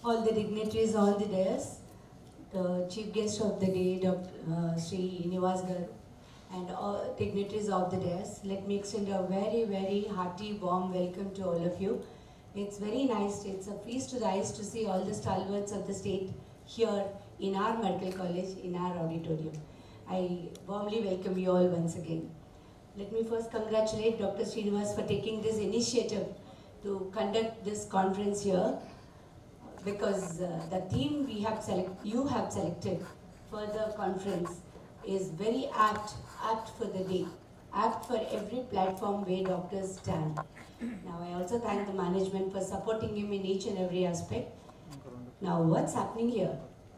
all the dignitaries, all the dais, the chief guest of the day, Dr. Sri Nivas Garu, and all dignitaries of the dais. Let me extend a very, very hearty, warm welcome to all of you. It's very nice, it's a feast to the eyes to see all the stalwarts of the state here in our medical college, in our auditorium. I warmly welcome you all once again. Let me first congratulate Dr. Srinivas for taking this initiative to conduct this conference here, because the theme you have selected for the conference is very apt for the day, apt for every platform where doctors stand. Now I also thank the management for supporting him in each and every aspect. Now what's happening here?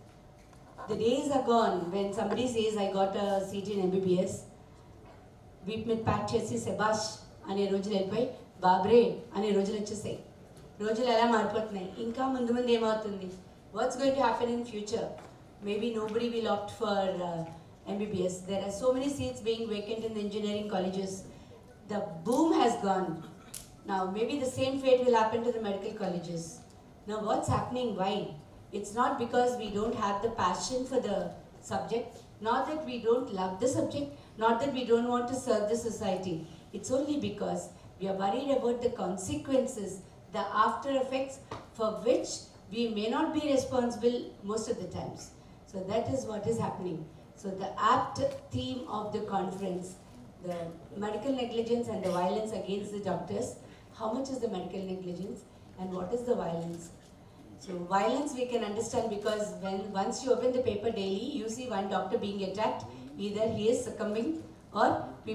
The days are gone when somebody says I got a seat in MBBS, వీప్ మీద pack చేసి శబాష్ అనే రోజులు వెళ్ళిపోయి బాబ్రే అనే రోజులు వచ్చేసాయి. రోజులు ఎలా మారిపోతున్నాయి, ఇంకా ముందు ముందు ఏమవుతుంది, what's going to happen in future? Maybe nobody will opt for MBBS. There are so many seats being vacant in the engineering colleges. The boom has gone. Now maybe the same fate will happen to the medical colleges. Now what's happening? Why? It's not because we don't have the passion for the subject, not that we don't love the subject, not that we don't want to serve the society. It's only because we are worried about the consequences, the after effects for which we may not be responsible most of the times. So that is what is happening. So the apt theme of the conference, the medical negligence and the violence against the doctors. How much is the medical negligence and what is the violence? So violence we can understand because once you open the paper daily, you see one doctor being attacked. Either he is succumbing or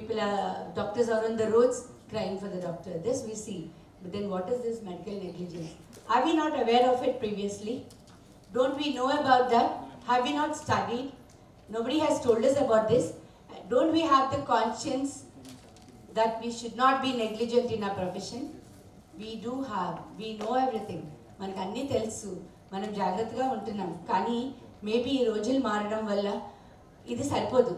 doctors are on the roads crying for the doctor. This we see. But then what is this medical negligence? Are we not aware of it previously? Don't we know about that? Have we not studied? Nobody has told us about this. Don't we have the conscience that we should not be negligent in our profession? We do have. We know everything. మనకు అన్నీ తెలుసు, మనం జాగ్రత్తగా ఉంటున్నాం. కానీ maybe ఈ రోజులు మారడం వల్ల ఇది సరిపోదు.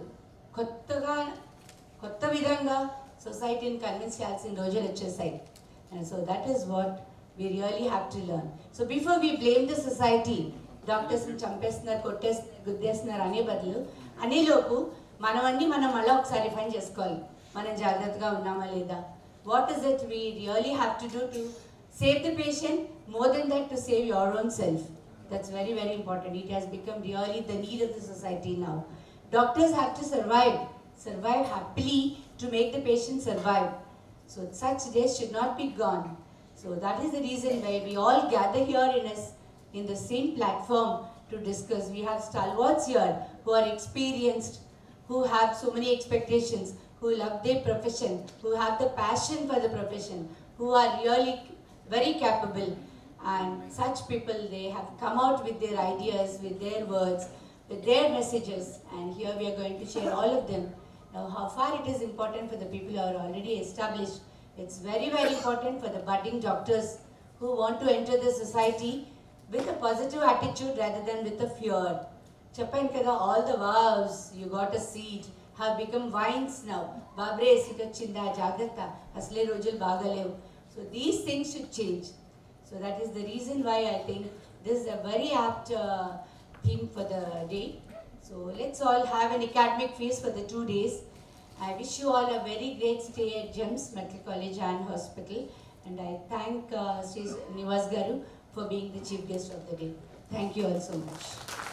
కొత్త విధంగా సొసైటీని కన్విన్స్ చేయాల్సిన రోజులు వచ్చేసాయి. And so that is what we really have to learn. So before we blame the society, డాక్టర్స్ని చంపేస్తున్నారు, గుద్దేస్తున్నారు అనే బదులు అనేలోపు మనమన్నీ మనం మళ్ళీ ఒకసారి రిఫైన్ చేసుకోవాలి. మనం జాగ్రత్తగా ఉన్నామా లేదా? What is it we really have to do to save the patient, more than that to save your own self. That's very, very important. It has become really the need of the society now. Doctors have to survive happily to make the patient survive. So such days should not be gone. So that is the reason why we all gather here in the same platform to discuss. We have stalwarts here who are experienced, who have so many expectations, who love their profession, who have the passion for the profession, who are really very capable, and such people, they have come out with their ideas, with their words, with their messages, and here we are going to share all of them. Now how far it is important for the people who are already established, it's very, very important for the budding doctors who want to enter the society with a positive attitude rather than with a fear. Chappan kada, all the vows, you got a seat, have become vines now. Babre seat vachinda, jagrata, asle rojul bagalevu. So these things should change. So that is the reason why I think this is a very apt theme for the day. So let's all have an academic feast for the 2 days. I wish you all a very great stay at GEMS Medical College and Hospital. And I thank Sri Nivas Garu for being the chief guest of the day. Thank you all so much.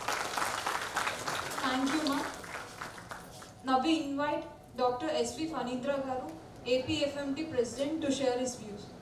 Thank you, Ma. Now we invite Dr. S.V. Fanindra Garu, APFMT President, to share his views.